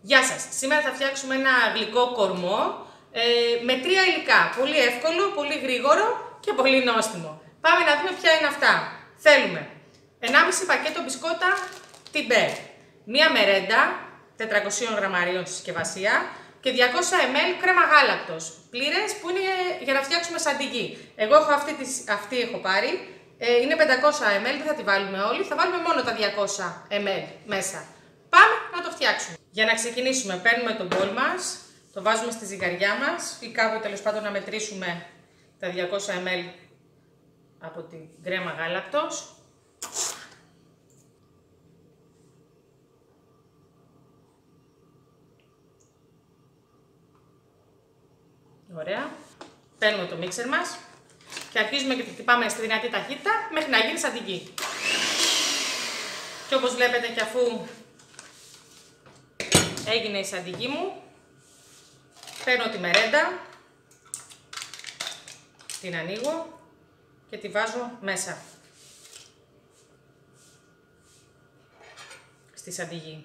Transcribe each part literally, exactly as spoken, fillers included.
Γεια σας! Σήμερα θα φτιάξουμε ένα γλυκό κορμό ε, με τρία υλικά. Πολύ εύκολο, πολύ γρήγορο και πολύ νόστιμο. Πάμε να δούμε ποια είναι αυτά. Θέλουμε ενάμιση πακέτο μπισκότα Τιμπέρ, μία μερέντα τετρακόσια γραμμαρίων στη συσκευασία και διακόσια μιλιλίτρα κρέμα γάλακτος, πλήρες, που είναι για να φτιάξουμε σαντιγί. Εγώ έχω αυτή, αυτή έχω πάρει, ε, είναι πεντακόσια μιλιλίτρα, δεν θα τη βάλουμε όλη, θα βάλουμε μόνο τα διακόσια μιλιλίτρα μέσα. Πάμε να το φτιάξουμε. Για να ξεκινήσουμε, παίρνουμε τον μπολ μας, το βάζουμε στη ζυγαριά μας ή κάπου τέλος πάντων να μετρήσουμε τα διακόσια μιλιλίτρα από την κρέμα γάλακτος. Ωραία. Παίρνουμε το μίξερ μας και αρχίζουμε και το χτυπάμε στη δυνατή ταχύτητα μέχρι να γίνει σαντιγί. Και όπως βλέπετε, και αφού έγινε η σαντιγί μου, παίρνω τη μερέντα, την ανοίγω και τη βάζω μέσα στη σαντιγί.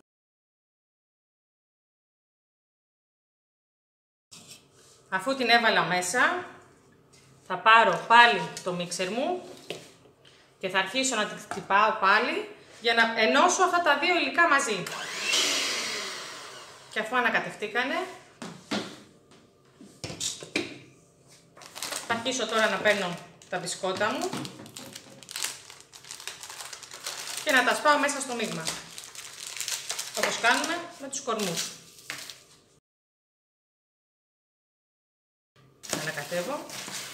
Αφού την έβαλα μέσα, θα πάρω πάλι το μίξερ μου και θα αρχίσω να την χτυπάω πάλι για να ενώσω αυτά τα δύο υλικά μαζί. Και αφού ανακατευτήκανε, θα αρχίσω τώρα να παίρνω τα μπισκότα μου και να τα σπάω μέσα στο μείγμα, όπως κάνουμε με τους κορμούς. Ανακατεύω.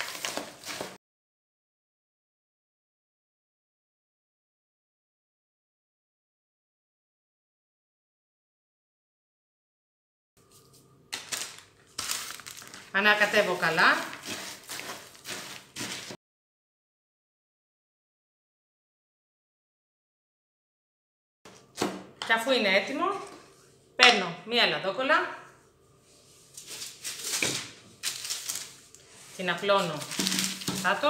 Ανακατεύω καλά. Και αφού είναι έτοιμο, παίρνω μία λαδόκολλα, την απλώνω κάτω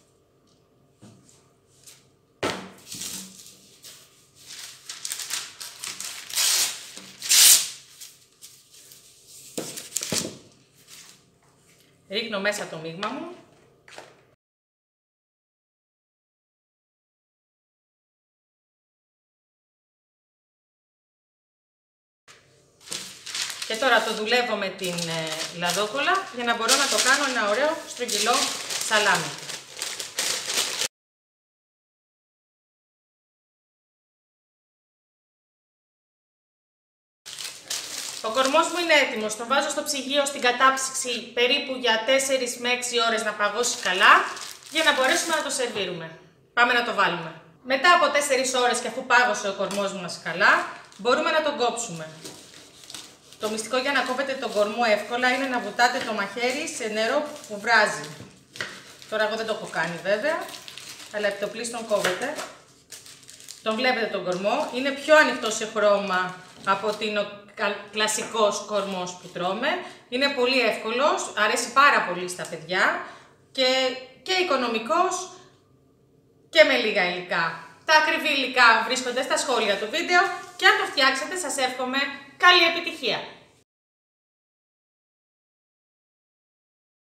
ρίχνω μέσα το μείγμα μου και τώρα το δουλεύω με την ε, λαδόκολλα για να μπορώ να το κάνω ένα ωραίο στρογγυλό σαλάμι. Ο κορμός μου είναι έτοιμος, τον βάζω στο ψυγείο στην κατάψυξη περίπου για τέσσερις με έξι ώρες να παγώσει καλά για να μπορέσουμε να το σερβίρουμε. Πάμε να το βάλουμε. Μετά από τέσσερις ώρες και αφού πάγωσε ο κορμός μας καλά, μπορούμε να τον κόψουμε. Το μυστικό για να κόβετε τον κορμό εύκολα είναι να βουτάτε το μαχαίρι σε νερό που βράζει. Τώρα εγώ δεν το έχω κάνει βέβαια, αλλά επί το πλήστον κόβεται. Τον βλέπετε τον κορμό, είναι πιο ανοιχτό σε χρώμα από ότι ο κλασικός κορμός που τρώμε. Είναι πολύ εύκολος, αρέσει πάρα πολύ στα παιδιά και, και οικονομικός και με λίγα υλικά. Τα ακριβή υλικά βρίσκονται στα σχόλια του βίντεο και αν το φτιάξετε σας εύχομαι καλή επιτυχία!